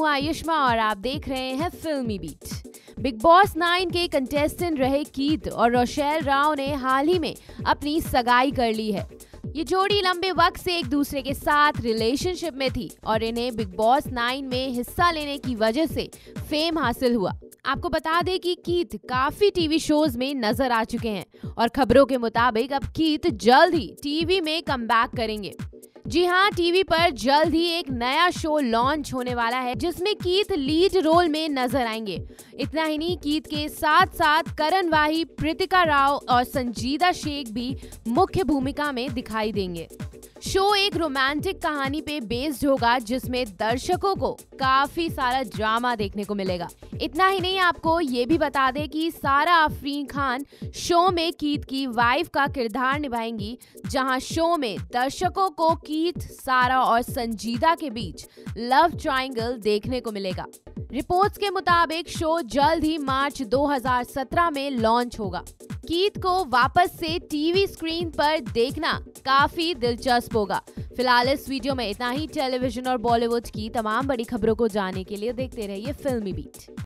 हूँ आयुष्मा और आप देख रहे हैं फिल्मी बीट। बिग बॉस 9 के कंटेस्टेंट रहे कीथ और रोशेल राव ने हाल ही में अपनी सगाई कर ली है। ये जोड़ी लंबे वक्त से एक दूसरे के साथ रिलेशनशिप में थी और इन्हें बिग बॉस 9 में हिस्सा लेने की वजह से फेम हासिल हुआ। आपको बता दें कि कीथ काफी टीवी शोज में नजर आ चुके हैं और खबरों के मुताबिक अब कीथ जल्द ही टीवी में कमबैक करेंगे। जी हाँ, टीवी पर जल्द ही एक नया शो लॉन्च होने वाला है जिसमें कीथ लीड रोल में नजर आएंगे। इतना ही नहीं, कीथ के साथ साथ करण वाही, प्रीतिका राव और संजीदा शेख भी मुख्य भूमिका में दिखाई देंगे। शो एक रोमांटिक कहानी पे बेस्ड होगा जिसमें दर्शकों को काफी सारा ड्रामा देखने को मिलेगा। इतना ही नहीं, आपको ये भी बता दें कि सारा अफरीन खान शो में कीथ की वाइफ का किरदार निभाएंगी, जहां शो में दर्शकों को कीथ, सारा और संजीदा के बीच लव ट्रायंगल देखने को मिलेगा। रिपोर्ट्स के मुताबिक शो जल्द ही मार्च 2017 में लॉन्च होगा। कीथ को वापस से टीवी स्क्रीन पर देखना काफी दिलचस्प होगा। फिलहाल इस वीडियो में इतना ही। टेलीविजन और बॉलीवुड की तमाम बड़ी खबरों को जानने के लिए देखते रहिए फिल्मी बीट।